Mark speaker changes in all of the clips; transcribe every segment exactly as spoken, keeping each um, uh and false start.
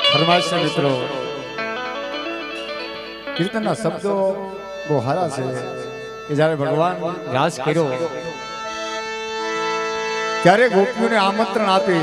Speaker 1: फरमाइश से मित्रों कीर्तन शब्दों वो हारा से जયારે भगवान राज કર્યો ત્યારે ગોપીઓને આમંત્રણ આપી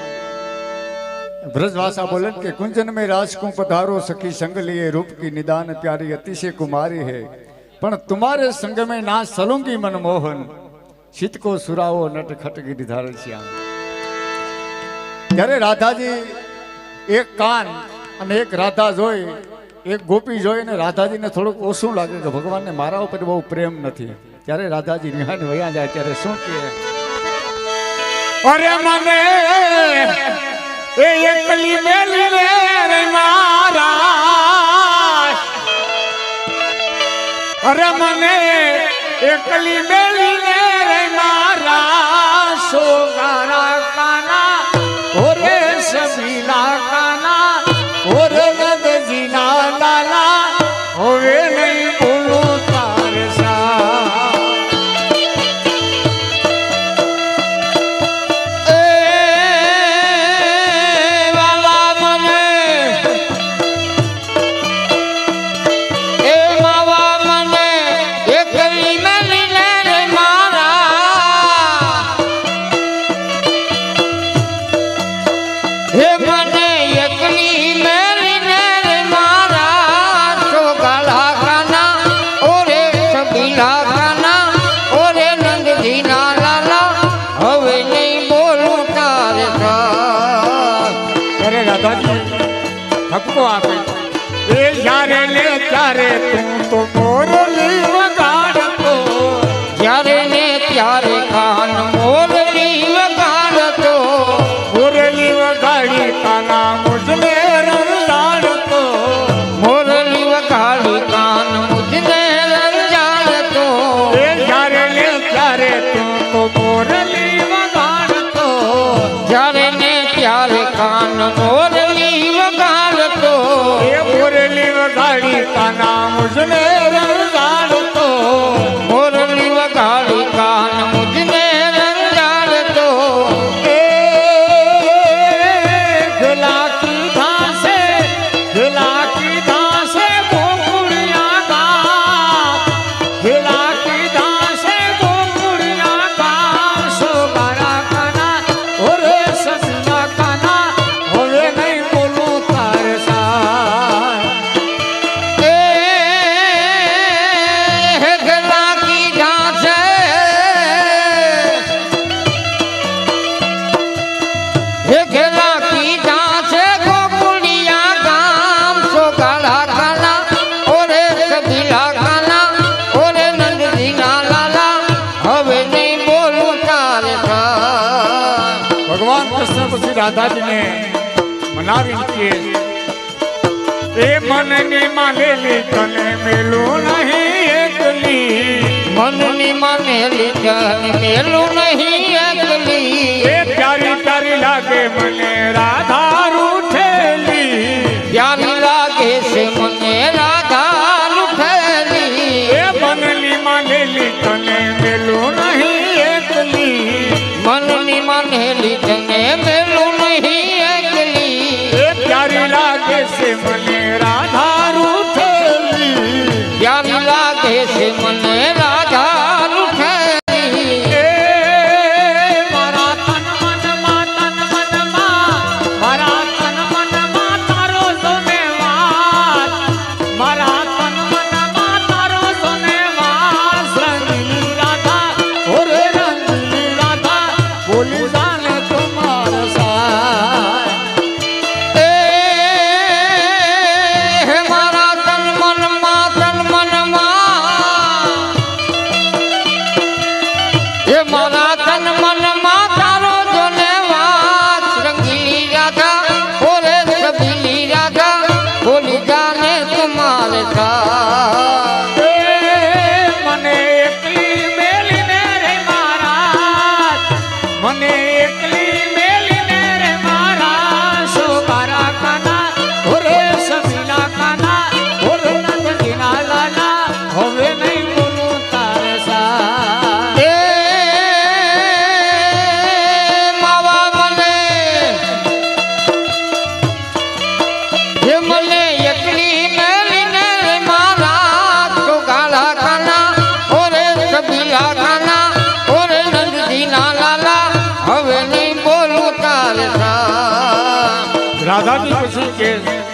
Speaker 1: ब्रजवासा बोले कि कुंजन में राज को पधारो सखी संग लिए रूप की निदान प्यारी अतिशय कुमारी है पण तुम्हारे संग में ना सलूंगी मनमोहन शीत को सुराओ नट खट गिरधार श्याम। ત્યારે રાધાજી એક કાન અને એક રાધા જોઈ એક ગોપી જોઈ ને રાધાજીને થોડુંક ઓછું લાગે કે ભગવાનને મારા ઉપર બહુ પ્રેમ નથી। ત્યારે રાધાજી નિહાળ વયા જાય ત્યારે શું કહે અરે મને એ એકલી મેલી રે મારા અરે મને એકલી મેલી રે મારા સોગારા કાના ઓરે સબીલા કાના ઓરે નદજીના લાલા હવે નહીં બોલું તાર સા ठपको आपे ए यारे ले त्यारे तू तो मोरली वगाड़ तो यारे ले त्यारे कान मोरली वगाड़ तो मोरली वगाड़ी काना मुझने रंजाड़ तो मोरली वगाड़ी कान मुझने रंजाड़ तो ए यारे ले त्यारे तू तो मोरली वगाड़ तो यारे ले त्यारे कान मोरली मोरली वगाड़ी का नाम मुझने रंजाड़ तो मोरली वगाड़ी का नाम मुझने रंजाड़ तो गला की धासे गला की धासे गोकुड़िया का गला की धासे गोकुड़िया का सोगारा काना और ससना काना होवे नहीं बोलूं तार सा राधा जी ने मनावी किए ए मन ने माने ली तने मेलू नहीं एकली मन ने माने ली तने मेलू नहीं एकली ए प्यारी प्यारी लागे मने राधा रूठेली प्यारी लागे से मने राधा रूठेली ए मन ने माने ली तने मेलू नहीं एकली मन ने माने ली तने मेलू लागे से मने राधा रूठेली प्यारी लागे से मने राधा रूठेली मारा तन मन मा तन मन मा मारा तन मन मा तारो सोने वास मारा तन मन मा तारो सोने वास रंगीली राधा और रंगीली राधा बोली जाने तुम्हारा सा રાધાજી પછી કે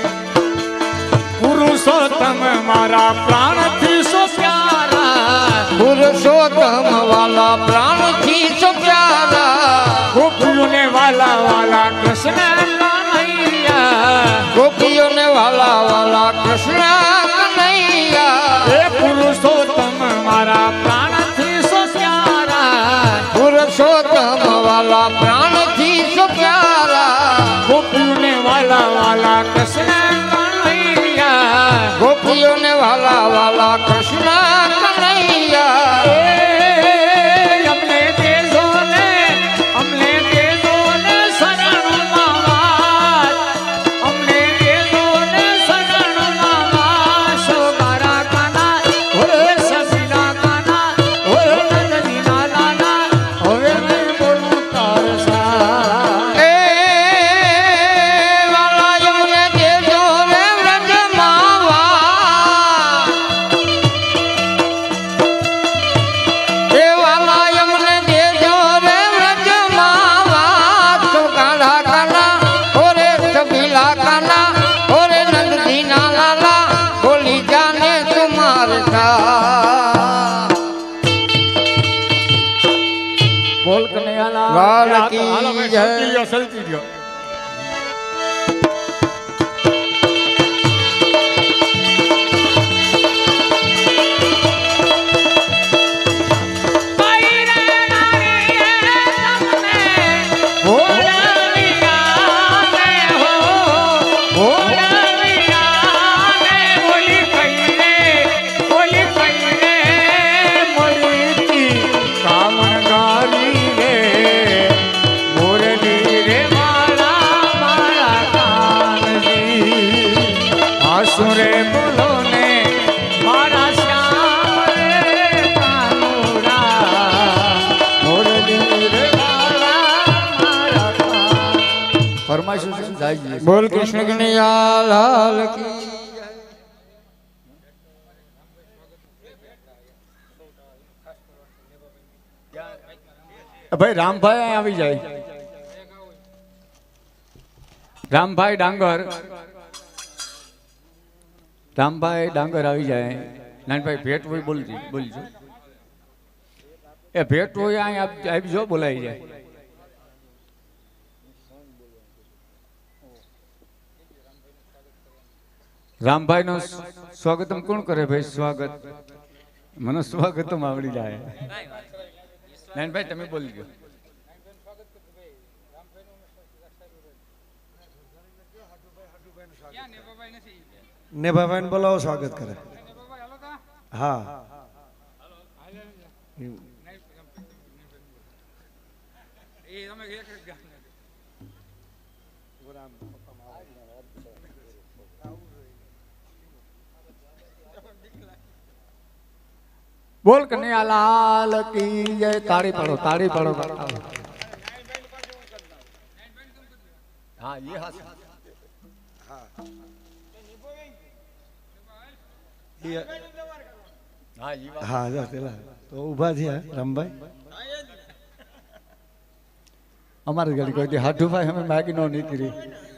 Speaker 1: પુરુષોત્તમ મારા પ્રાણથી સો પ્યારા
Speaker 2: પુરુષોત્તમ વાલા પ્રાણથી સો પ્યારા
Speaker 1: ગોપીઓને વાલા વાલા કૃષ્ણ કનૈયા
Speaker 2: ગોપીઓને વાલા વાલા કૃષ્ણ કનૈયા
Speaker 1: હે પુરુષોત્તમ મારા પ્રાણથી સો પ્યારા
Speaker 2: પુરુષોત્તમ વાલા પ્રાણથી સો પ્યારા
Speaker 1: ગોપીઓને વાલા વાલા કૃષ્ણ કનૈયા
Speaker 2: ગોપીઓને વાલા વાલા કૃષ્ણ કનૈયા
Speaker 1: અમને દેજો ને અમને દેજો ને શરણ માવા અમને દેજો ને શરણ માવા સોગારા કાના ઓરે સસીના કાના ઓરે નંદીના નાના હવે મેં બોલું તારસા
Speaker 2: એ વાલા યમને દેજો રે વ્રજ માવા એ વાલા યમને દેજો રે વ્રજ માવા તો કાળા કાના ઓરે સબીલા કાના ઓરે નંદીના લાલા બોલી જાને તુમાર સા
Speaker 1: બોલ કનૈયાલા
Speaker 2: લાલ
Speaker 1: હાલો
Speaker 2: કી
Speaker 1: ભાઈ
Speaker 2: જય.
Speaker 1: સલતી રહ્યો સલતી રહ્યો સુરે બોલો ને મારા શ્યામ રે કાનુડા મોરલી રે વાલા મારા કાન ફરમાઈશું છે જાય
Speaker 2: બોલ કૃષ્ણ કનૈયા લાલ કી
Speaker 1: ભાઈ રામભાઈ અહીં આવી જાય રામભાઈ ડાંગર રામભાઈ ડાંગર આવી જાય નાનભાઈ ભેટ હોય બોલજી બોલજો એ ભેટ હોય અહીં આપજો બોલાઈ જાય રામભાઈ નું સ્વાગતમ કોણ કરે ભાઈ સ્વાગત મને સ્વાગતમ આવડી જાય નાનભાઈ તમે બોલી ગયો
Speaker 3: નેભાભાઈ ને બોલાવો સ્વાગત કરે હા
Speaker 1: બોલ કનૈયા લાલ કી જય તાળી પાડો તાળી પાડો હા ये हाथ હા ये बात
Speaker 3: હા જા પેલા તો ઊભા થયા રામભાઈ
Speaker 1: અમારી ઘડી કોઈ હાથુભાઈ અમે માગી નો નીકળી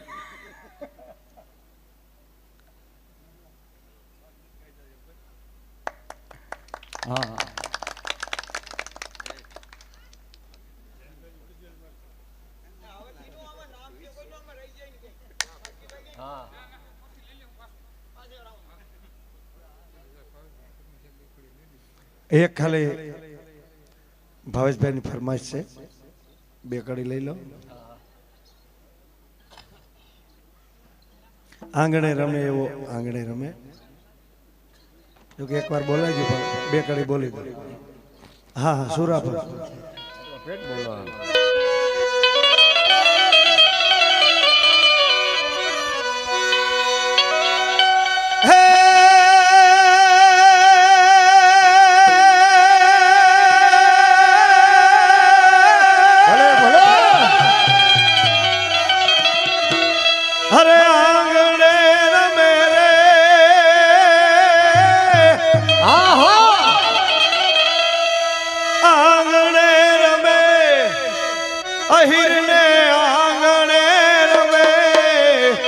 Speaker 1: હા
Speaker 3: એક ખાલી ભાવેશભાઈ ની ફરમાઈશ છે બે કડી લઈ લો આંગણે રમે એવો આંગણે રમે જોકે એકવાર બોલાઈ ગયું પણ બે કડી બોલી દો હા હા સુરા પર
Speaker 1: પેટ બોલો
Speaker 3: અરે આંગણે રમે રે
Speaker 1: આહો
Speaker 3: આંગણે રમે અહિરને આંગણે રમે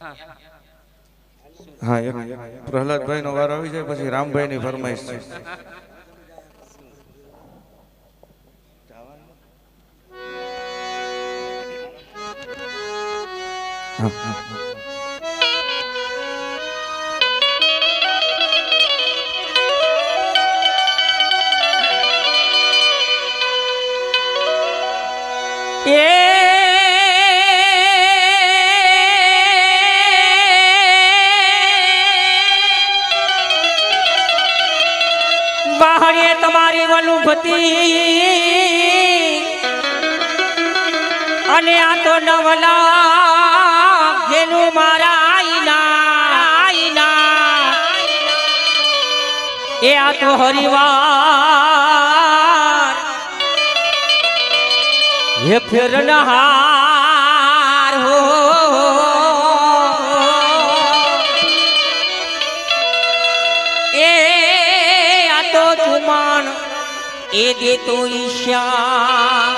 Speaker 4: હા એક પ્રહલાદભાઈ નો વાર આવી જાય પછી રામભાઈ ની ફરમાઈશ છે. હા હા
Speaker 2: બાહરે તમારી વલુભતી અને આ તો નવલા જેનું મારા આઈના આઈના એ આ તો હરિવાર હે ફેરનહાર હો એ આ તો ચુમાન એ દે તો ઈશા.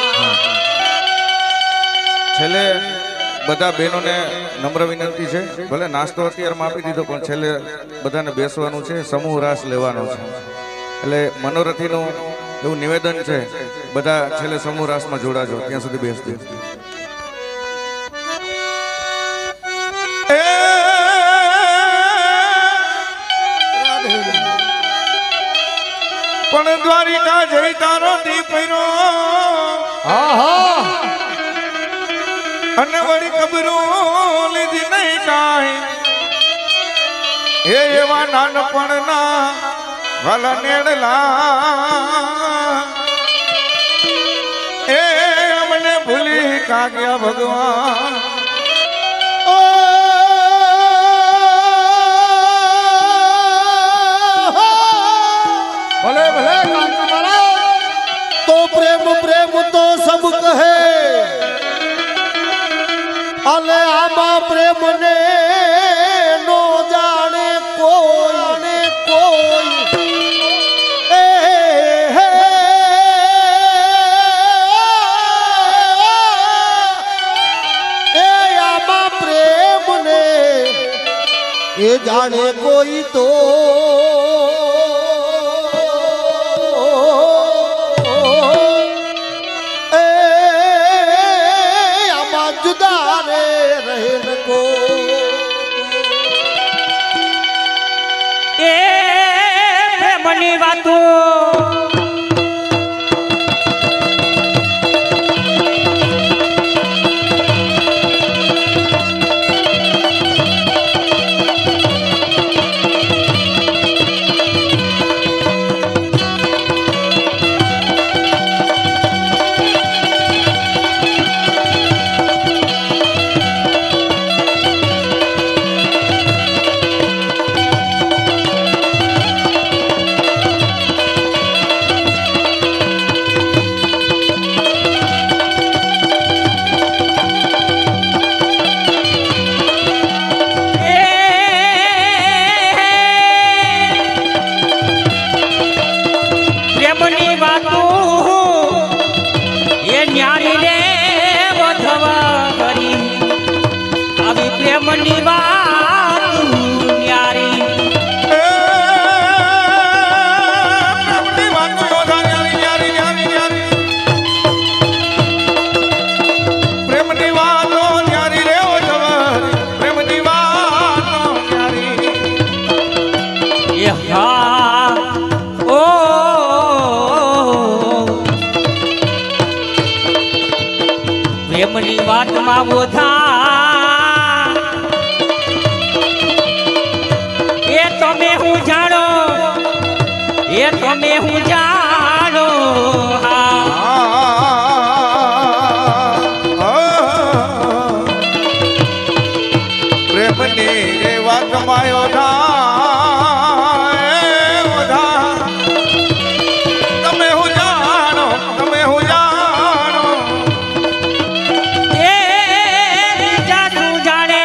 Speaker 4: છેલ્લે બધા બહેનોને નમ્ર વિનંતી છે, ભલે નાસ્તો અત્યારમાં આપી દીધો પણ છેલ્લે બધાને બેસવાનું છે, સમૂહ રાસ લેવાનો છે. એટલે મનોરથીનું એવું નિવેદન છે, બધા છેલ્લે સમૂહ રાસમાં જોડાજો, ત્યાં સુધી બેસજો.
Speaker 1: પણ દ્વારિકા જઈ તારો દીપરો અને વળી કબરું લીધી નહીં કાંઈ. હે એવા નાનપણના વાલા નેડલા એ અમને ભૂલી કાગ્યા ભગવાન.
Speaker 3: ભલે ભલે તો પ્રેમ પ્રેમ તો સબ કહે અલે આમાં પ્રેમ ને નો જાણે કોઈ કોઈ એ હે એ આમાં પ્રેમ ને એ જાણે કોઈ તો
Speaker 2: મની વાતો પ્રેમની વાત ન્યારી
Speaker 1: પ્રેમની વાત ન્યારી ન્યારી ન્યારી ન્યારી પ્રેમની વાતો ન્યારી રે ઓ જવાર પ્રેમની વાતો ન્યારી
Speaker 2: એ હા ઓ પ્રેમની વાતમાં બોધા તમે હું જાણો એ તમે હું જાણો
Speaker 1: પ્રેમની એ વાતમાં યોધા તમે હું જાણો તમે હું જાણો
Speaker 2: એ જાણું જાણે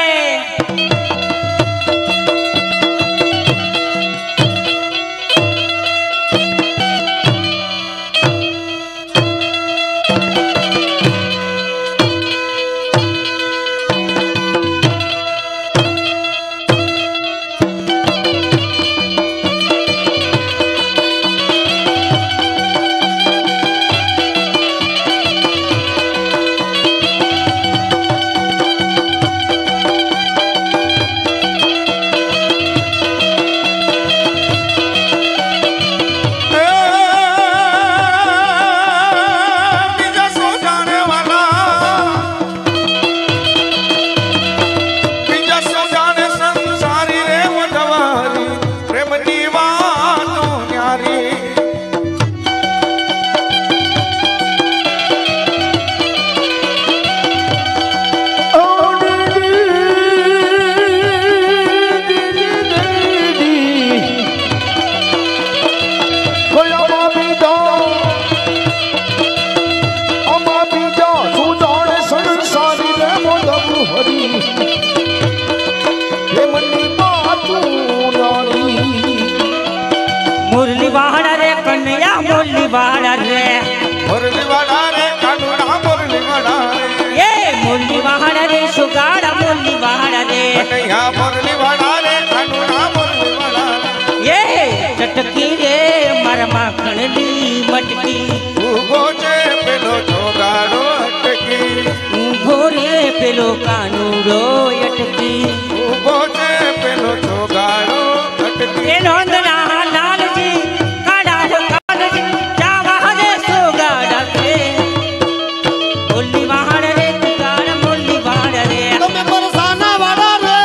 Speaker 4: કનૈયા મોરલી વાળા રે કાનુડા મોરલી વાળા
Speaker 2: એ ચટકી રે મારા માખણની મટકી
Speaker 4: ઉભો છે પેલો ચોગાડો અટકી
Speaker 2: ઊભો રે પેલો કાનુડો અટકી
Speaker 4: ઉભો છે પેલો ચોગાડો અટકી
Speaker 2: એ નોંદના લાલજી કાડા કાલજી જાવા દે સોગાડા છે મોરલી વાહણ રે તુકાર મોરલી વાહણ રે
Speaker 3: તમે બરસાના વાળા રે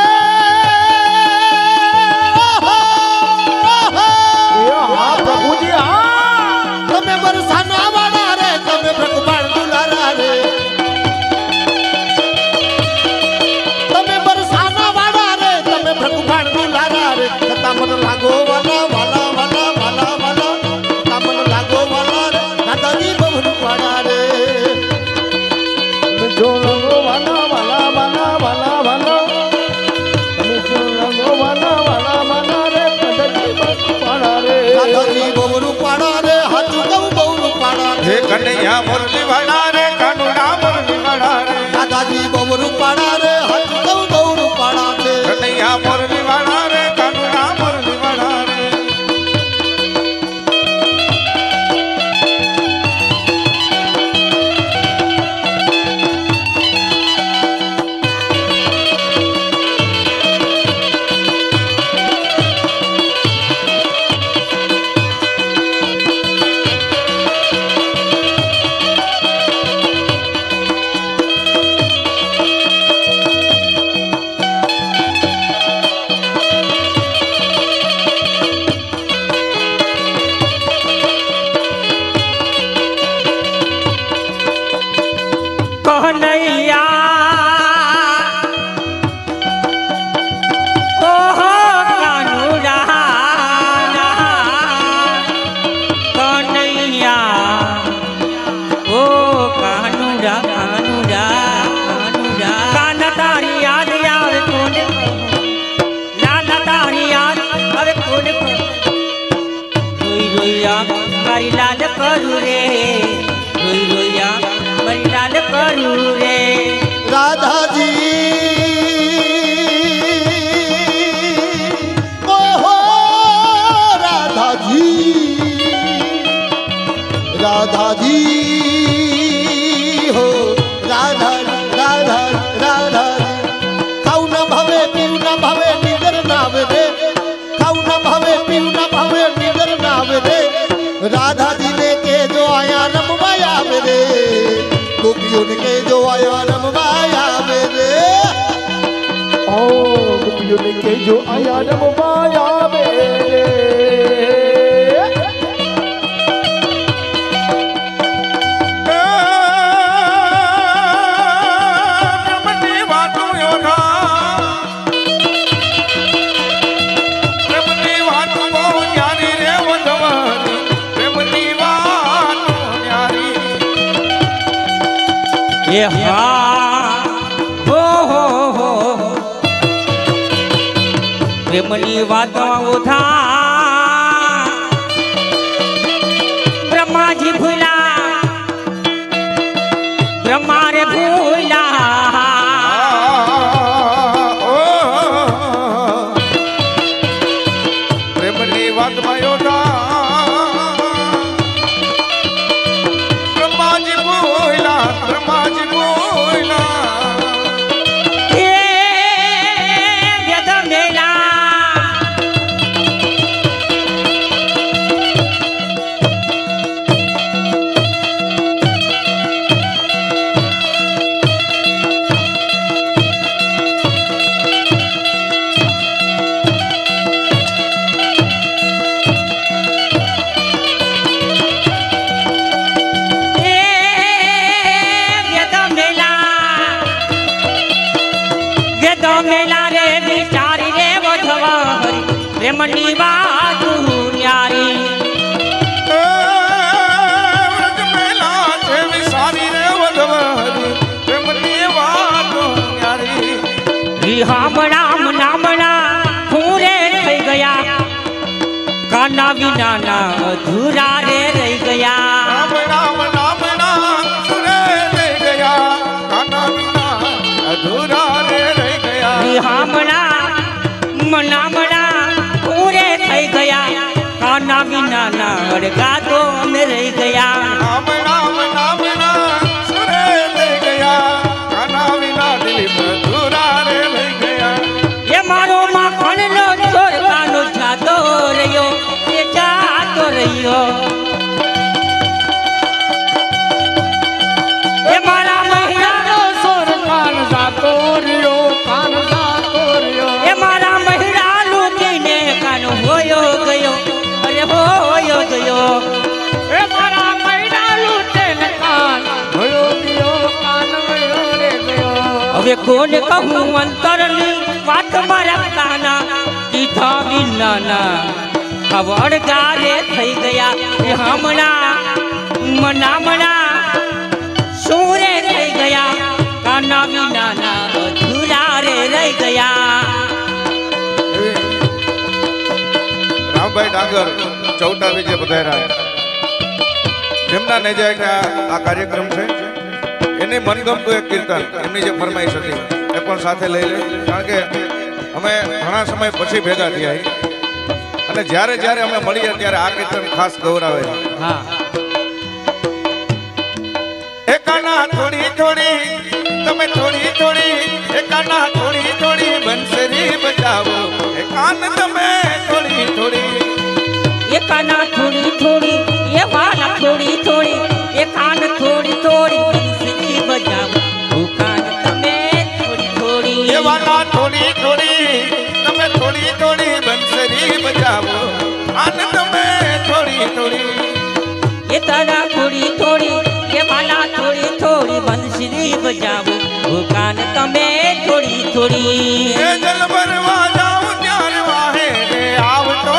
Speaker 3: હા પ્રભુજી હા તમે બરસાના વાળા રે તમે ભગવાન દુલારા રે તમે બરસાના વાળા રે તમે ભગવાન દુલારા રે છતાં મને લાગો વાલા વાલા વાલા વાલા વાલા છતાં મને લાગો વાલા રે દાદાજી બહુ વાળા રે તમે જો લાગો વાલા વાલા વાલા વાલા વાલા તમે જો લાગો વાલા વાલા વાલા રે દાદાજી બહુ વાળા રે દાદાજી બહુ વાળા રે હાચું કહું બહુ વાળા
Speaker 4: હે કનૈયા મોરલી વાળા રે કાનુડા મોરલી વાળા રે
Speaker 3: દાદાજી બહુ વાળા રે હાચું કહું બહુ વાળા છે
Speaker 4: કનૈયા મોરલી વાળા રે કાનુડા મોરલી વાળા રે
Speaker 2: કનૈયા ઓહો કાનુડા કનૈયા ઓ કાનુડા કાનુડા કાનુડા કાન તારી યાદ આવે કોને લાલા તારી યાદ આવે કોને રોઈ રોયા મારી લાલ કરું રે રોઈ રોયા મારી લાલ કરું રે
Speaker 3: રાધાજી ઓહો રાધાજી રાધાજી હો રાધા રાધા રાધા ખાઉં ના ભાવે પીવું ના ભાવે નીંદર ના આવે રે ખાઉં ના ભાવે પીવું ના ભાવે નીંદર ના આવે રે રાધાજી ને કેજો આયા રમવા આવે રે ગોપીઓને કેજો આયા રમવા આવે રે ઓ ગોપીઓને કેજો આયા રમવા આવે રે
Speaker 4: પ્રેમની વાતો યોધા પ્રેમની વાતો બહુ ન્યારી રે વધવાની પ્રેમની વાતો ન્યારી
Speaker 2: એ હા હો હો હો પ્રેમની વાતો ઉધા બ્રહ્માજી ભૂલા બ્રહ્મા રે ભૂલા
Speaker 4: પ્રેમની વાતમાં યોધા બ્રહ્માજી બોયલા બ્રહ્માજી બોયલા
Speaker 2: એ વેદ મેલા એ વેદ મેલા વેદ મેલા રે વિચારી રે વધવા હરી પ્રેમની વાત ન્યારી
Speaker 4: વ્રજ મેલા છે વિસારી રે વધવાની પ્રેમની વાતો ન્યારી
Speaker 2: વિહામણામ નામણા હું રે થઈ ગયા કાના વિનાના અધૂરા રે રહી ગયા
Speaker 4: રામ રામ રામ રામ સુરે રહી ગયા કાના વિના અધૂરા રે રહી ગયા
Speaker 2: વિહામણા નાના અડગા તો અમે રહી ગયા
Speaker 4: નામ નામ નામ ના સુરે લઈ ગયા કાના વિના દિલીપ અધૂરા રે લઈ ગયા
Speaker 2: એ મારો માખણનો ચોર કાનો જાતો રહ્યો એ જાતો રહ્યો એ મારા મહિનાનો
Speaker 1: સોર કાન જાતો રહ્યો કાન જાતો રહ્યો
Speaker 2: એ મારા મહિના લૂટીને કાન હોયો ગયો અરે હોયો ગયો
Speaker 1: એ મારા મહિના લૂટે ને કાન ભયો ગયો કાન ભયો રે ગયો
Speaker 2: હવે કોણ કહું અંતરની વાત મારા કાના દીધા વિનાના હવે અડગારે થઈ ગયા એ હમણાં મનામણા સુરે થઈ ગયા કાના વિનાના અધૂરા રે રહી ગયા
Speaker 4: રામભાઈ ડાંગર ચૌટા વિજય પધાર્યા જેમના નેજા હેઠળ આ કાર્યક્રમ છે એને મનગમતું એક કીર્તન એમની જે ફરમાઈશ હતી એ પણ સાથે લઈ લે કારણ કે અમે ઘણા સમય પછી ભેગા થયા અને જ્યારે જ્યારે અમે મળીએ ત્યારે આ કીર્તન ખાસ ગૌરાવે છે
Speaker 2: હા
Speaker 4: એકાના થોડી થોડી તમે થોડી થોડી એકાના થોડી થોડી બંસરી બજાવો એકાન તમે થોડી થોડી
Speaker 2: એ કાના થોડી થોડી એ વાલા થોડી થોડી એ કાન થોડી થોડી બંસરી બજાવો ઓ કાન તમે થોડી થોડી
Speaker 4: એ વાલા થોડી થોડી તમે થોડી થોડી બંસરી બજાવો આન તમે થોડી થોડી
Speaker 2: એ તારા થોડી થોડી એ વાલા થોડી થોડી બંસરી બજાવો ઓ કાન તમે થોડી થોડી
Speaker 4: એ જલ ભરવા જાઉં ત્યારે વાહે રે આવતો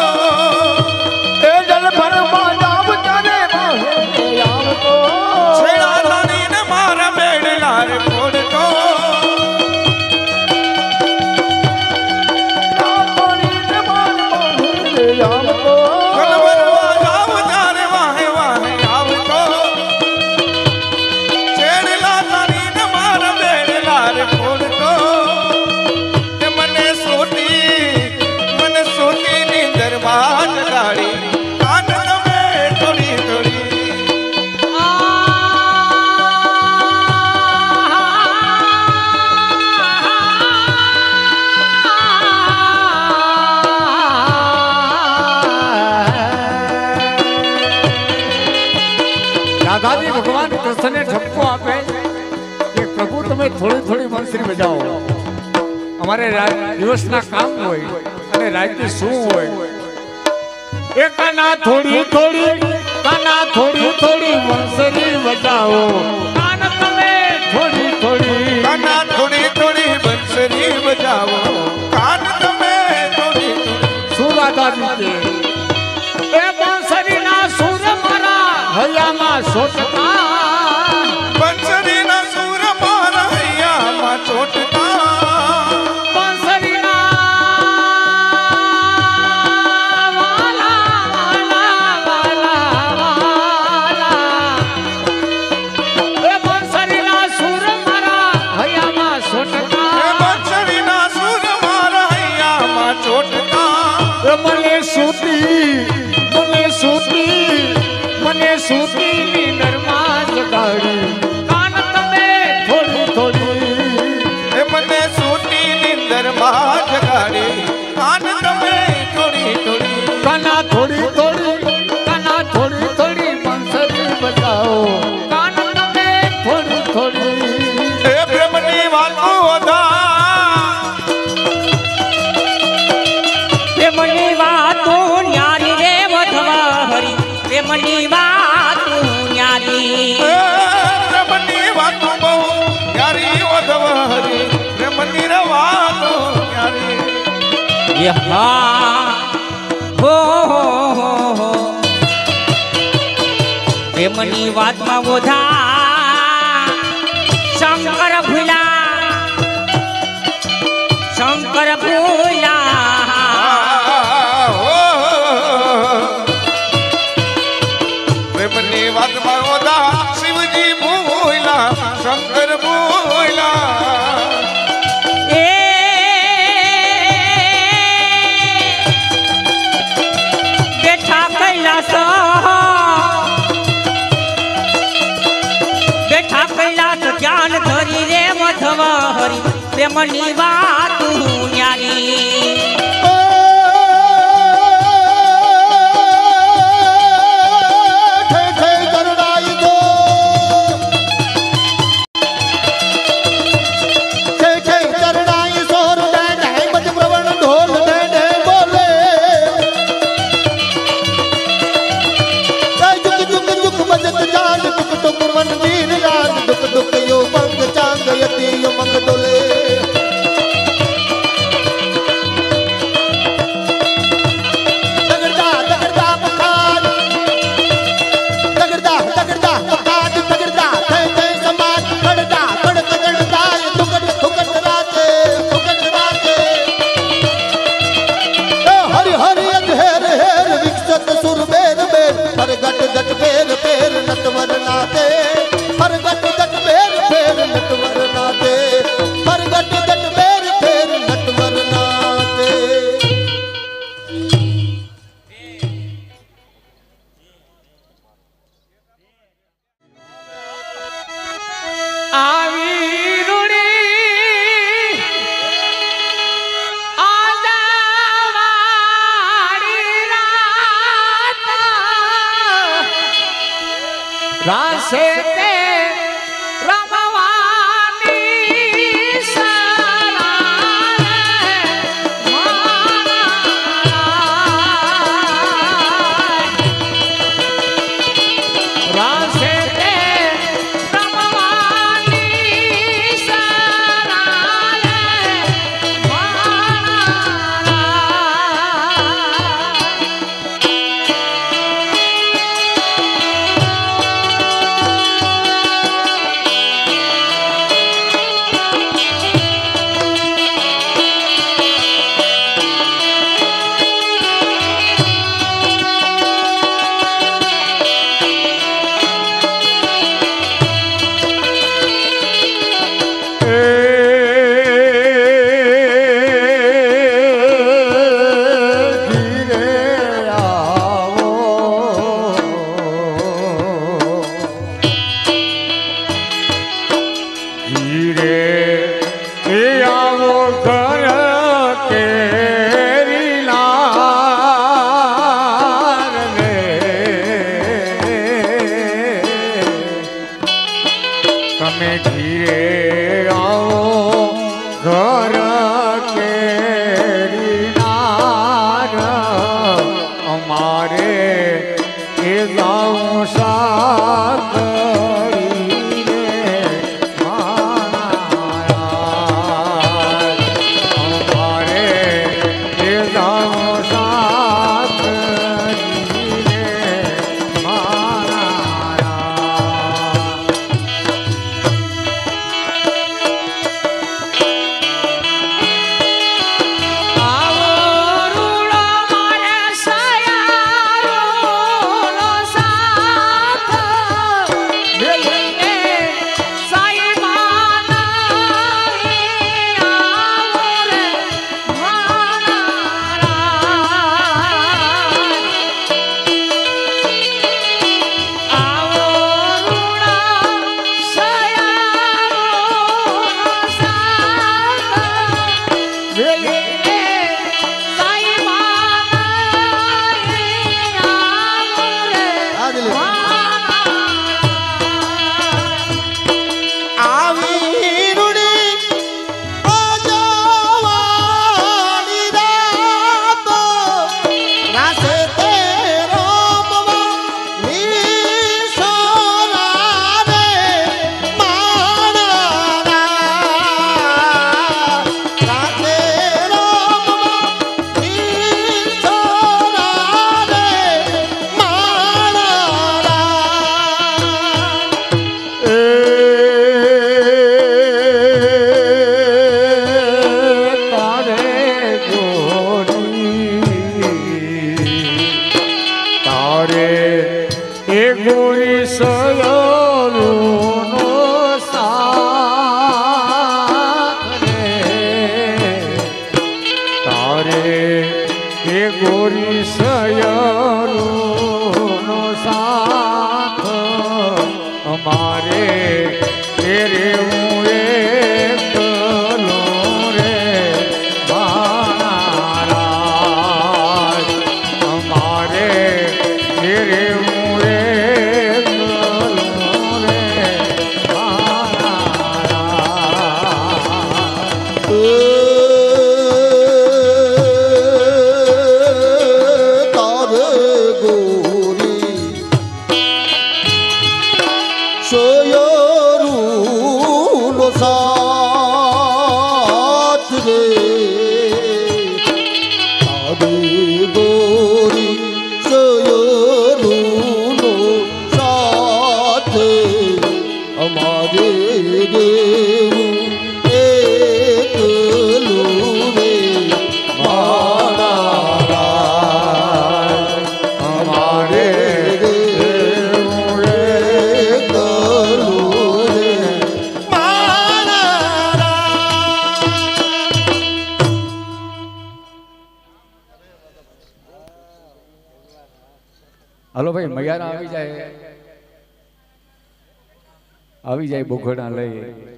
Speaker 1: એ જલ ભરવા જાવ ત્યારે વાહે આવતો
Speaker 4: છેડા લાણીને મારા બેડલા રે ફોડતો
Speaker 1: રાતોડીને માર બાહે આવતો
Speaker 4: જલ ભરવા જાઉં ત્યારે વાહે વાહે આવતો છેડા લાણીને મારા બેડલા રે ફોડતો તે મને સોટી મને સોટી ની દરવાજ ગાડી કાન તમે થોડી થોડી
Speaker 1: રાધાજી ભગવાન કૃષ્ણને ઠપકો આપે કે પ્રભુ તમે થોડી થોડી બંસરી બજાવો અમારે રા- દિવસના કામ હોય અને રાતે શું હોય એ કાના થોડી થોડી કાના થોડી થોડી બંસરી બજાવો કાન તમે થોડી થોડી
Speaker 4: કાના થોડી થોડી બંસરી બજાવો કાન તમે થોડી થોડી
Speaker 1: શું રાધાજી કે એ બંસરીના સુર મારા હૈયામાં સોટતા
Speaker 4: બંસરીના સૂર મારા હૈયામાં ચોટતા
Speaker 1: બંસરીના વાલા વાલા વાલા વાલા એ બંસરીના સુર મારા હૈયામાં
Speaker 4: એ
Speaker 1: સોટતા
Speaker 4: બંસરીના સૂર મારા હૈયામાં ચોટતા
Speaker 1: એ મને સૂતી મને સૂતી મને સૂતી ની નરમાજ ગાડી કાન તમે થોડી થોડી
Speaker 4: એ મને સૂટી નિંદરમાં જગાડી કાન તમે થોડી થોડી
Speaker 1: કાના થોડી થોડી કાના થોડી થોડી બંસરી બજાવો કાન તમે થોડી થોડી
Speaker 4: એ પ્રેમની વાતો હતા
Speaker 2: પ્રેમની વાતો ન્યારી રે વધવા હરી પ્રેમની વાતો ન્યારી
Speaker 4: એ પ્રેમની વાતો બહુ ન્યારી વધવા હરી પ્રેમની રે વાતો ન્યારી
Speaker 2: એ હા હો હો હો હો પ્રેમની વાતમાં બોધા શંકર ભૂલા શંકર ભૂલા
Speaker 4: પ્રેમની વાતમાં ઓદા શિવજી ભૂલા શંકર ભૂલા
Speaker 2: એ બેઠા કઈ પ્રેમની વાત ન્યારી
Speaker 1: રાસે તે રમવાની સરાને રાસે તે રમવાની સરાને તમે ઘીરે આવો ઘર કેરી નાર અમારે એ ગાઉં સાકરી રે અમારે એ ગાઉં સાકરી રે ગોરી સયરુનો સાથ અમારે તેરે હું એકલો
Speaker 3: साथ रे साधे गोरी सयरूनो साथ हमारे देव एक लूरे मारा हमारे
Speaker 1: હલો ભાઈ મયારા આવી જાય આવી જાય બોખડા લઈ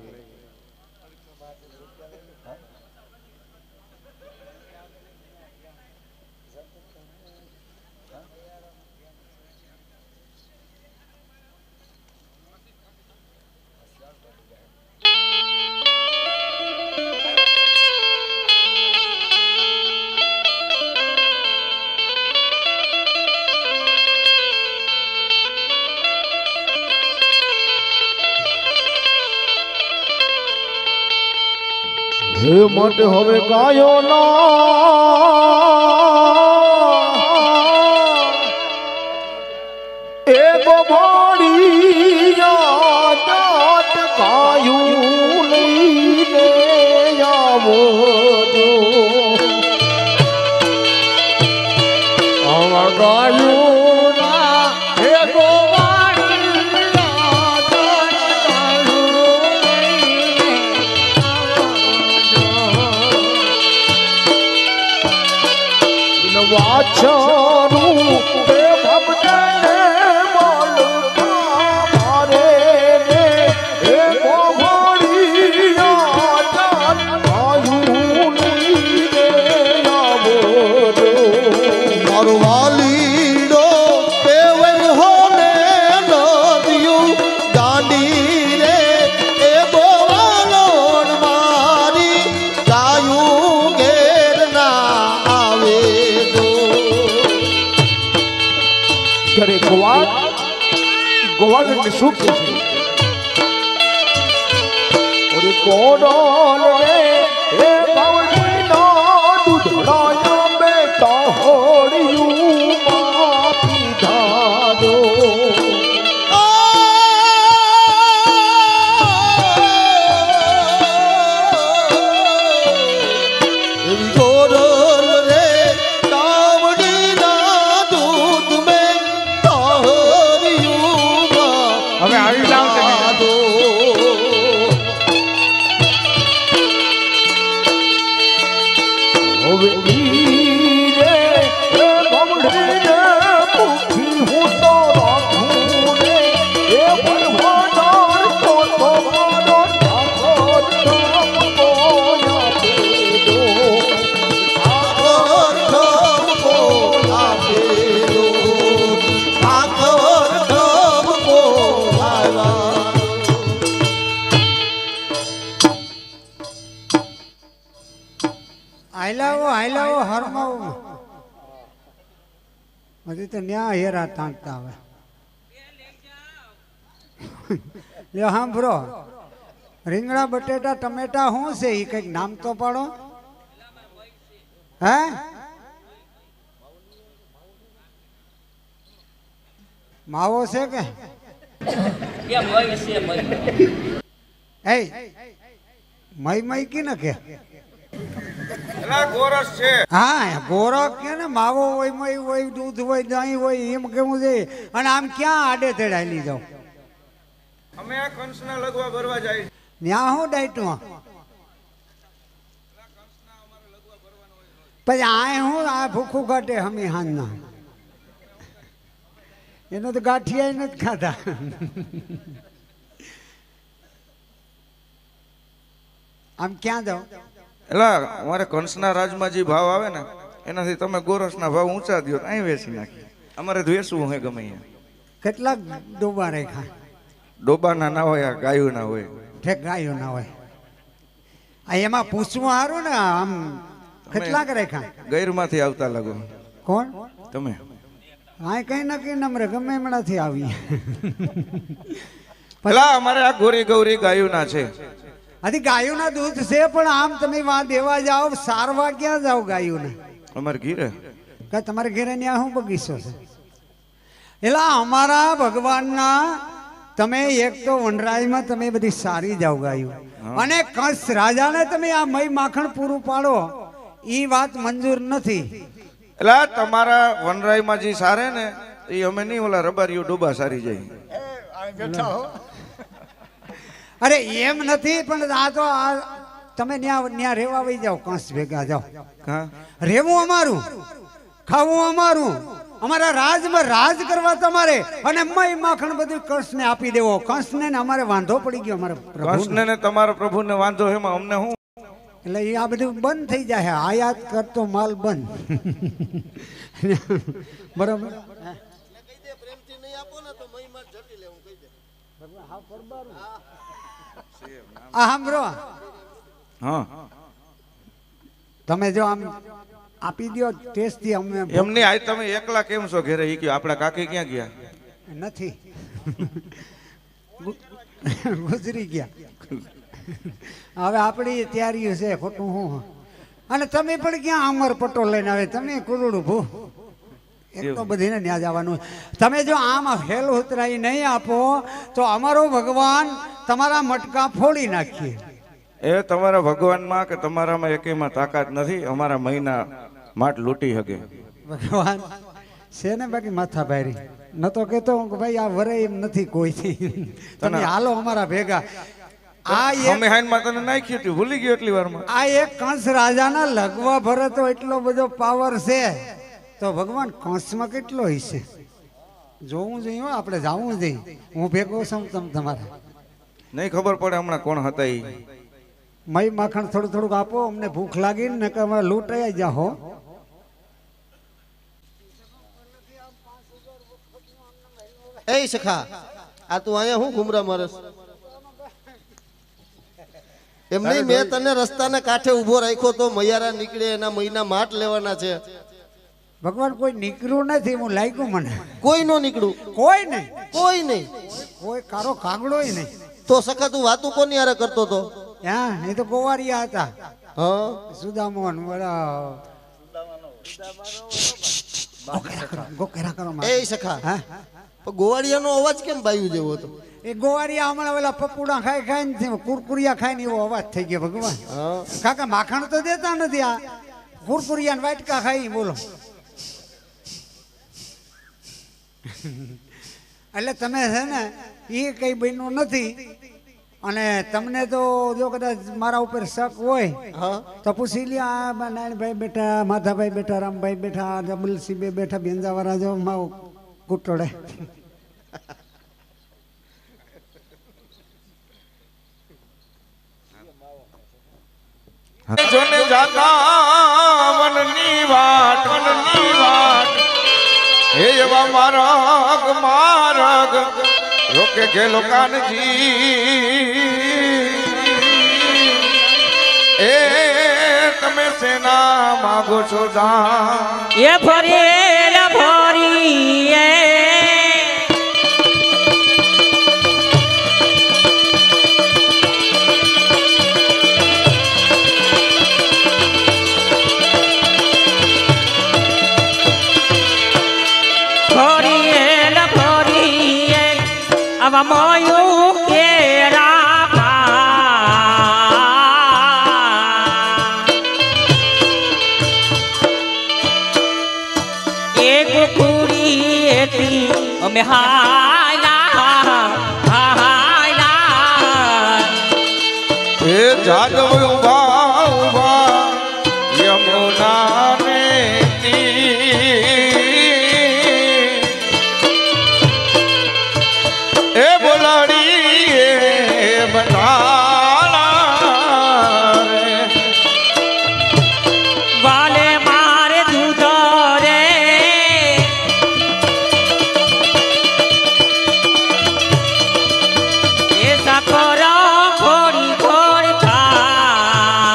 Speaker 3: હે મત હવે કાયો ના એ ગોભાડી જાત કાયું લઈને આવો જો આવા ગાયું ના હે ગોભાડી જાત વાછરું એ ભક્તને બોલતા મારે રે એ ગોભાડિયા જાત આયું લઈને આવો જો મારો વાલીડો પેવર હોને નદિયું દાંડી રે એ ગોવાલોડ મારી ગાયું ઘેર ના આવે
Speaker 1: ત્યારે ગોવાળ ગોવાળ એટલે શું કે છે
Speaker 3: ઓરે કોડોલ રે એ બાવળીનો દૂધડાયા બેટા હોડિયું માં પીધા દો એવી કોડોલ રે તાવડીના દૂધ મેં તાહરિયું માં
Speaker 1: હવે આવી જાવ તમે
Speaker 3: દો હવે ઈ રે એ બમડીને પૂછી હું તો રાખું રે એ ભરવાનાર તો તો મારો ઠાકોર ઠામ બોયા પેલો ઠાકોર ઠામ બોયા પેલો ઠાકોર ઠામ બોયા
Speaker 5: હાલાવો હાલાવો હરમાવો હજી તો ન્યા હેરા તાંકતા આવે લ્યો સાંભળો રીંગણા બટેટા ટમેટા શું છે એ કઈક નામ તો પાડો હે માવો છે કે એ મય મય કી ને કે
Speaker 4: એલા ગોરસ છે
Speaker 5: હા ગોરખ કે ને માવો હોય મય હોય દૂધ હોય દહીં હોય એમ કેવું છે અને આમ ક્યાં આડે તેડાઈ જાવ
Speaker 4: અમે આ કંસના લગવા ભરવા જાય
Speaker 5: ત્યાં હું ડાયટમાં પછી આ હું આ ભૂખું કાઢે હમી હાંજના એને તો ગાંઠિયા નથી ખાધા આમ ક્યાં જાવ
Speaker 4: એલા અમારે કંસના રાજમાં જે ભાવ આવે ને એનાથી તમે ગોરસના ભાવ ઊંચા દો અહીં વેચી નાખીએ અમારે તો વેચવું હોય ગમે અહીંયા
Speaker 5: કેટલાક ડોબા રાખ્યા
Speaker 4: ડોબાના ના હોય આ ગાયું ના હોય
Speaker 5: ઠેક ગાયો ના હોય આ એમાં પૂછવું સારું ને આમ કેટલાક રાખ્યા
Speaker 4: ગૈરમાંથી આવતા લાગો
Speaker 5: કોણ
Speaker 4: તમે
Speaker 5: હા કઈ નક્કી નમરે ગમે એમણાથી આવી
Speaker 4: પેલા અમારે આ ગોરી ગૌરી ગાયું ના છે
Speaker 5: આથી ગાયોના દૂધ છે પણ આમ તમે વાં દેવા જાઓ સારવા ક્યાં જાઓ ગાયોને?
Speaker 4: અમારે ઘીરે
Speaker 5: કે તમારે ઘેરે ત્યાં શું બગીચો છે? એટલે અમારા ભગવાનના તમે એક તો વનરાયમાં તમે બધી સારી જાઓ ગાયું અને કંસ રાજાને તમે આ મય માખણ પૂરું પાડો એ વાત મંજૂર નથી.
Speaker 4: એટલે તમારા વનરાયમાં જે સારે ને એ અમે નહીં ઓલા રબારીઓ ડોબા સારી જાય.
Speaker 5: અરે એમ નથી પણ આ તો આ તમે ત્યાં ત્યાં રેવા વહી જાઓ કંસ ભેગા જાઓ. રેવું અમારું, ખાવું અમારું, અમારા રાજમાં રાજ કરવા તમારે અને મય માખણ બધું કંસને આપી દેવો. કંસને અમારે વાંધો પડી ગયો અમારે
Speaker 4: કંસને ને તમારા પ્રભુને વાંધો એમાં અમને શું?
Speaker 5: એટલે એ આ બધું બંધ થઈ જાય. આયાત કરતો માલ બંધ. બરાબર. આ સાંભળો,
Speaker 4: હા
Speaker 5: તમે જો આમ આપી દો ટેસ્ટ થી અમે
Speaker 4: એમની આજ તમે એકલા કેમ છો ઘરે? ઈ કયો આપડા કાકી ક્યાં ગયા?
Speaker 5: નથી, ગુજરી ગયા. હવે આપણી તૈયારીઓ છે ખોટું હું. અને તમે પણ ક્યાં અમર પટો લઈને આવે? તમે કુરુડું ભૂ એક તો બધીને ન્યા જવાનું. તમે જો આમ હેલ ઉતરાઈ નહીં આપો તો અમારો ભગવાન તમારા મટકા ફોડી નાખીએ.
Speaker 4: એ તમારા ભગવાનમાં કે તમારામાં એકેયમાં તાકાત નથી અમારા મહિના માટ લૂંટી શકે.
Speaker 5: ભગવાન છે ને બાકી માથા ભારી ન તો કેતો ભાઈ આ વરે એમ નથી કોઈથી. તમે હાલો અમારા ભેગા. આ
Speaker 4: અમે હાઈનમાં તને નાખ્યું હતું ભૂલી ગયો એટલી વારમાં.
Speaker 5: આ એક કંસ રાજાના લગવા ભરે તો એટલો બધો પાવર છે તો ભગવાન કંસમાં કેટલો હશે જોવું જોઈએ. આપણે જવું જોઈએ. હું ભેગો છું તમ તમારે
Speaker 4: નહીં ખબર પડે હમણાં કોણ હતા ઈ.
Speaker 5: મય માખણ થોડું થોડુંક આપો અમને ભૂખ લાગી ને કે અમે લૂંટાઈ જાઓ.
Speaker 3: એ સખા આ તું અહીંયા હું ઘુમરા મારસ? એમ નહીં, મેં તને રસ્તાના કાંઠે ઉભો રાખ્યો તો મૈયારા નીકળે એના મહિના માટ લેવાના છે.
Speaker 5: ભગવાન કોઈ નીકળ્યું નથી. હું લાગ્યું મને
Speaker 3: કોઈ નો નીકળું?
Speaker 5: કોઈ નહીં,
Speaker 3: કોઈ નહીં.
Speaker 5: કોઈ કારો કાગડો નહીં.
Speaker 3: તો સખા તું વાતું કોની હારે કરતો તો?
Speaker 5: હા એ તો ગોવારિયા હતા.
Speaker 3: હા
Speaker 5: સુદામોહન ગોકેરા કરો.
Speaker 3: એ સખા હા ગોવાળિયાનો અવાજ કેમ બાયું જેવો હતો?
Speaker 5: એ ગોવારિયા હમણાં ઓલા પપુડા ખાઈ ખાઈને કુરકુરિયા ખાઈને એવો અવાજ થઈ ગયો. ભગવાન કાકા માખણ તો દેતા નથી. આ કુરકુરિયા વાટકા ખાઈ બોલો. એટલે તમે છે ને એ કઈ બન્યું નથી. અને તમને તો જો કદાચ મારા ઉપર શક હોય તો પૂછી લ્યા. નારાયણભાઈ બેઠા, માધાભાઈ બેઠા, રામભાઈ બેઠા, જબલસિંહ બે બેઠા, બેંજાવાળા જો માવ કુટોડે.
Speaker 4: જોને જાતા વનની વાટ વનની વાટ હે એવા મારગ મારગ રોકે ગેલો કાનજી. એ તમે સેના માગો છો જા
Speaker 2: એ ફરી ફરી એ માયું કેરા એક કુડી એથી અમે હાયલા હાયલા
Speaker 4: એ જાદવ ઉભા ઉભા યમુના ને એ બોલાડી એ બતાલા
Speaker 2: વાલે મારે દૂધ રે એ સાકર થોડી થોડી થા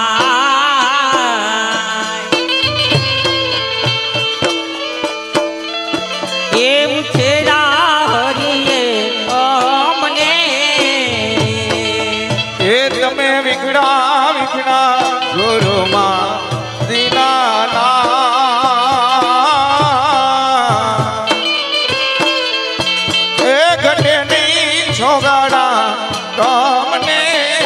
Speaker 4: વિખડા વિખડા ગુરુમાં દીનાના એ ઘટેની છોગાડા તમને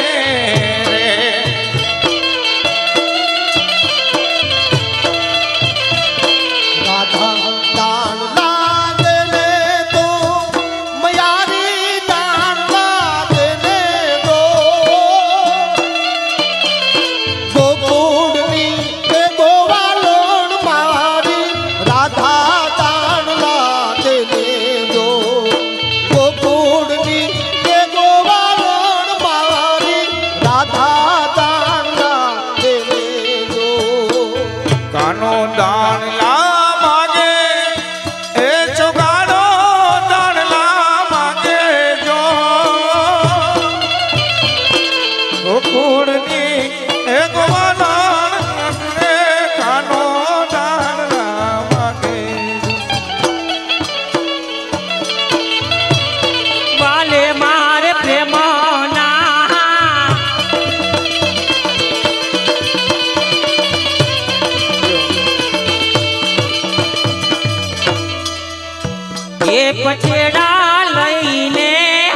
Speaker 2: પછેડા લઈને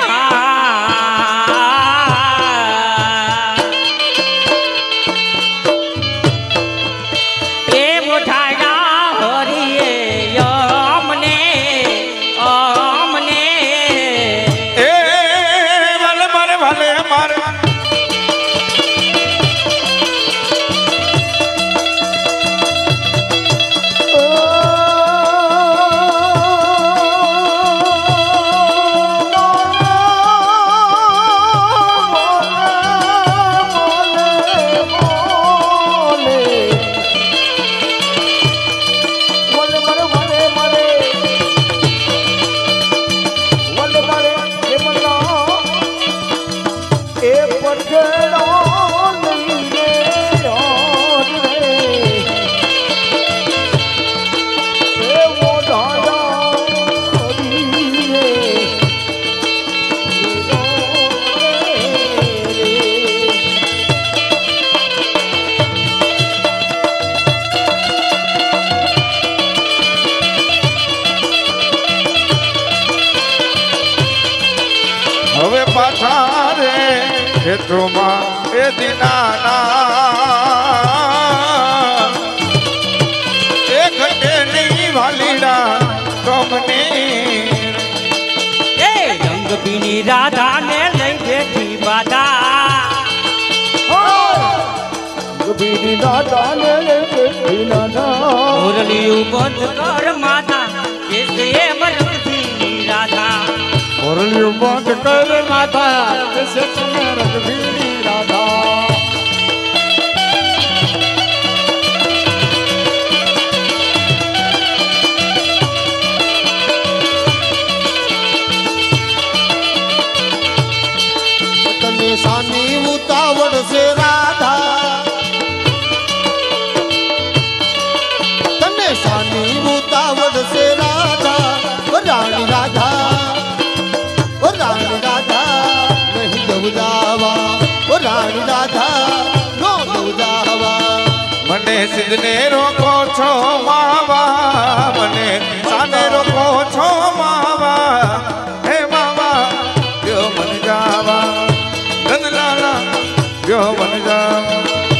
Speaker 2: એ મોઢાડા હરીએ અમને અમને
Speaker 4: એ ભલે મારે ભલે મારે હવે પાછા રે ખેતરોમાં એ દિનાના એ ઘટેની વાલીડા કમની
Speaker 2: એ રંગ પીની રાધા ને લઈ બેઠી બાધા
Speaker 3: બીડી દાદા ને બેઠી દાદા
Speaker 2: મુરલીયું બંધ કર માતા કેસે મરતી રાધા
Speaker 1: મુરલીયું બંધ કર માતા કેસે રઘુવીરી રાધા
Speaker 3: તને સાની ઉતાવળ છે રાધા તને સાની ઉતાવળ છે રાધા ઓ રાણી રાધા ઓ રાણી રાધા નહીં દઉદાવા ઓ રાણી રાધા નો દઉદાવા
Speaker 4: મને સિદ્ધને રોકો છો માવા મને સાને રોકો છો માવા હે માવા યો મન જાવા ગંદલાલા યો મન જાવા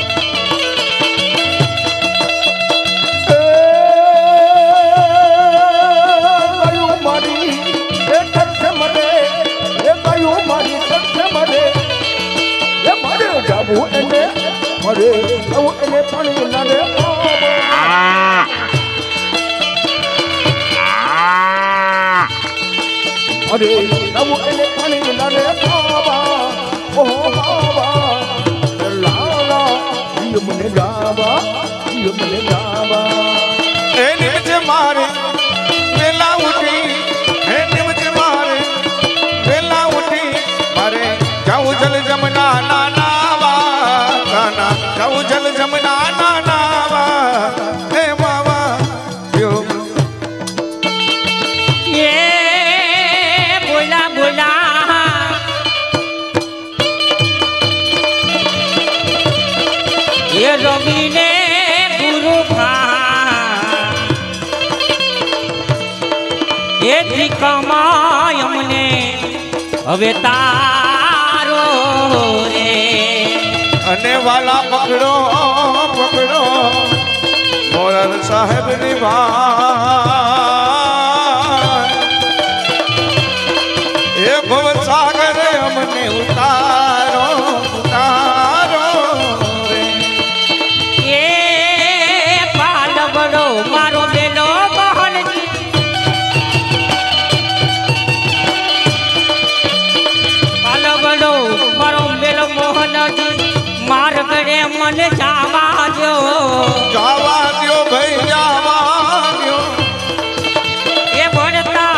Speaker 3: મરે એને પાણી ના રે અરે નવું એને પાણી ના રે બાબા ઓહો બાબા લાલા ઈ મને ગાવા ઈ મને ગાવા
Speaker 4: એ નિમજ મારે વેલા ઉઠી હે નિમજ મારે વેલા ઉઠી મારે જાઉં જલ જમના ના નાવા ગાના જાઉં જલ જમના ના નાવા હે માવા યો
Speaker 2: એ બોલા બોલા એ રવિને ગુરુ ભા એથી કમાય અમને હવે તારો રે
Speaker 4: અને વાલા પકડો પકડો મોરાર સાહેબ ની વાત એ ભવ સાગર અમને ઉતારો ઉતારો રે
Speaker 2: એ પાલવડો મારો બેનો બહનજી પાલવડો મારો બેનો મોહનજી માર ગળે મને જાવા દો
Speaker 4: જાવા દ્યો ભાઈ જાવા દ્યો
Speaker 2: એ ભણતા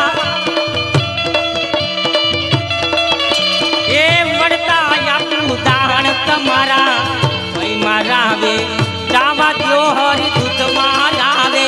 Speaker 2: એ મળતા આપણું દાણ તમારા ભાઈ મારા આવે જાવા દો હરી દૂધ મારા આવે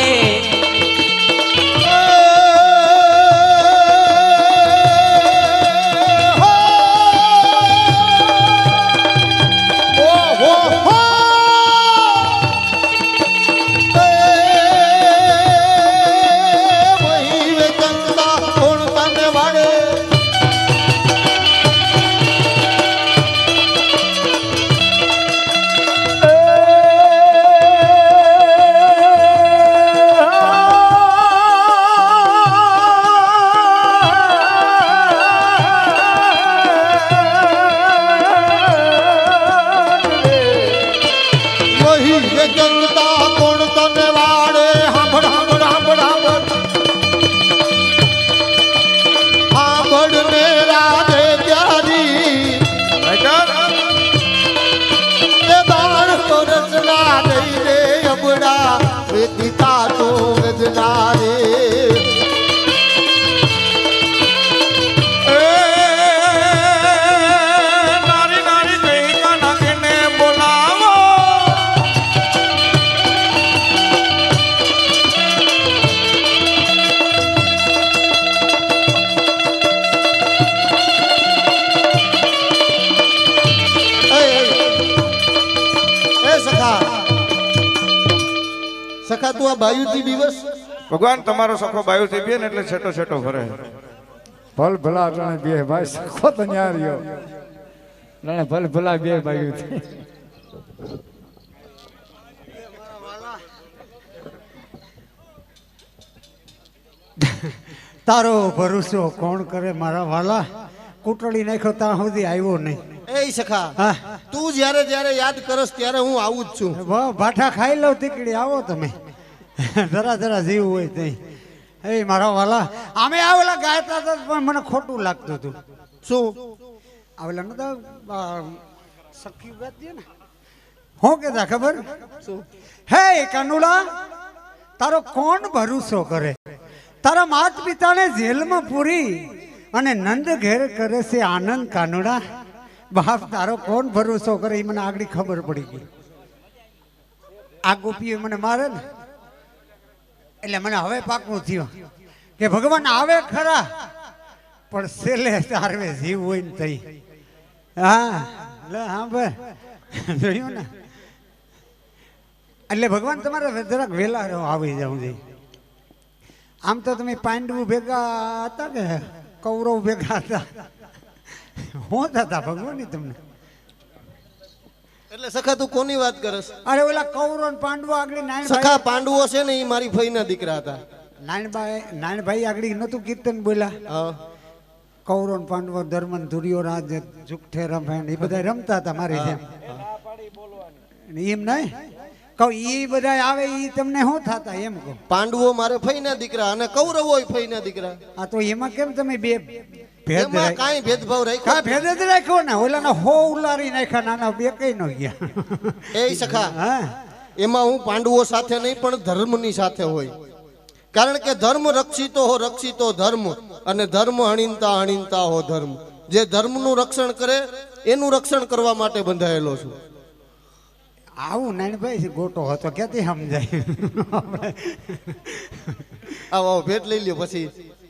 Speaker 3: સખા તું આ બાયુથી દિવસ
Speaker 4: ભગવાન તમારો સખો બાયુ થી બે ને એટલે છેટો છેટો ફરે
Speaker 1: ભલ ભલા રણે બે ભાઈ સખો તો ન્યા રહ્યો રણે ભલ ભલા બે ભાઈ
Speaker 5: તારો ભરોસો કોણ કરે મારા વાલા કૂટડી નાખ્યો ત્યાં સુધી આવ્યો નહીં
Speaker 3: એ સખા
Speaker 5: હા
Speaker 3: તું જ્યારે જ્યારે યાદ કરસ ત્યારે હું આવું જ છું
Speaker 5: વાહ ભાઠા ખાઈ લઉં તીકડી આવો તમે જરા જરા જીવ હોય તઈ એ મારા વાલા અમે આવેલા ગાયતા હતા પણ મને ખોટું લાગતું હતું
Speaker 3: શું
Speaker 5: આવેલા નતા સખી ગાતી ને હું કેતા ખબર
Speaker 3: શું
Speaker 5: હે કાનુડા તારો કોણ ભરોસો કરે તારા માત પિતાને જેલમાં પૂરી અને નંદ ઘેર કરે છે આનંદ કાનુડા બાપ તારો કોણ ભરોસો કરે એ મને આગળ ખબર પડી ગઈ આ ગોપીએ મને મારે ને એટલે મને હવે પાકું થયું કે ભગવાન આવે ખરા પણ સેલે તારવે જીવ હોય ને તઈ હા લે હા ભાઈ જોયું ને એટલે ભગવાન તમારે જરાક વહેલા આવી જાઉં છે આમ તો તમે પાંડવ ભેગા હતા કે કૌરવ ભેગા હતા હું થતા ભગવાન તમને
Speaker 3: એટલે સખા તું કોની વાત કરસ
Speaker 5: અરે ઓલા કૌરવ ને પાંડવો આગળ નારાયણ
Speaker 3: સખા પાંડવો છે ને એ મારી ફઈના દીકરા હતા
Speaker 5: નારાયણભાઈ નારાયણભાઈ આગળ નતું કીર્તન બોલ્યા
Speaker 3: હા
Speaker 5: કૌરવ ને પાંડવો ધર્મન ધુર્યોરાજ જુગઠે રમણ એ બધા રમતા હતા મારી જેમ એમ નહીં કહું ઈ બધા આવે ઈ તમને શું થતા એમ કહું
Speaker 3: પાંડવો મારે ફઈના દીકરા અને કૌરવો ફઈના દીકરા
Speaker 5: આ તો એમાં કેમ તમે બે ભેદ
Speaker 3: એમાં કાંઈ ભેદભાવ
Speaker 5: કા
Speaker 3: રાખ્યો
Speaker 5: ભેદ જ રાખ્યો ને ઓલાના હો ઉલારી નાખ્યા નાના બે કઈ ન ગયા
Speaker 3: એ સખા
Speaker 5: હા
Speaker 3: એમાં હું પાંડવો સાથે નહીં પણ ધર્મની સાથે હોય કારણ કે ધર્મ રક્ષિતો હો રક્ષિતો ધર્મ અને ધર્મ હણીનતા હણીનતા હો ધર્મ જે ધર્મનું રક્ષણ કરે એનું રક્ષણ કરવા માટે બંધાયેલો છું
Speaker 5: આવું નાનભાઈ ગોટો હતો ક્યાંથી સમજાય
Speaker 3: આવો ભેટ લઈ લ્યો પછી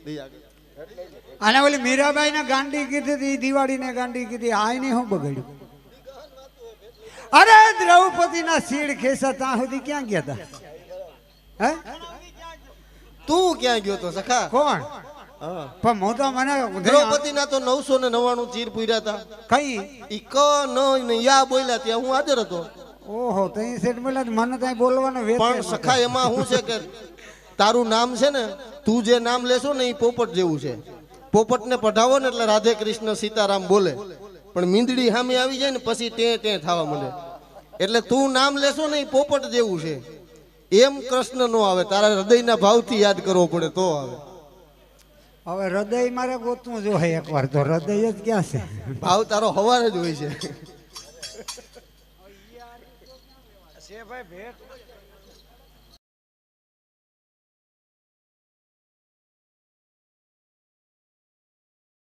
Speaker 5: અને ઓલી મીરાબાઈ ને ગાંડી કીધી હતી દિવાળી ને ગાંડી કીધી આય ને હું બગડ્યું અરે દ્રૌપદી દ્રૌપદીના શીળ ખેસા ત્યાં સુધી ક્યાં ગયા હતા? હે
Speaker 3: તું ક્યાં ગયો તો સખા?
Speaker 5: કોણ?
Speaker 3: હા.
Speaker 5: પણ હું તો મને
Speaker 3: દ્રૌપદીના તો નવસો ને નવ્વાણું ચીર પૂર્યા હતા.
Speaker 5: કઈ
Speaker 3: ઈ ક ન ને યા બોલ્યા ત્યાં હું હાજર હતો.
Speaker 5: ઓહો તઈ સેટ મળ્યા તો મને ત્યાં બોલવાનો વેત
Speaker 3: પણ સખા એમાં શું છે કે તારું નામ છે ને, તું જે નામ લેશો ને એ પોપટ જેવું છે. પોપટને પઢાવો ને એટલે રાધે કૃષ્ણ સીતારામ બોલે, પણ મીંદડી સામે આવી જાય ને પછી તે તે થવા મળે. એટલે તું નામ લેશો ને એ પોપટ જેવું છે. એમ કૃષ્ણ નો આવે, તારા હૃદયના ભાવથી યાદ કરવો પડે તો આવે.
Speaker 5: હવે હૃદય મારે ગોતવું જોઈએ એકવાર, તો હૃદય જ ક્યાં છે?
Speaker 3: ભાવ તારો હવારે જ હોય છે.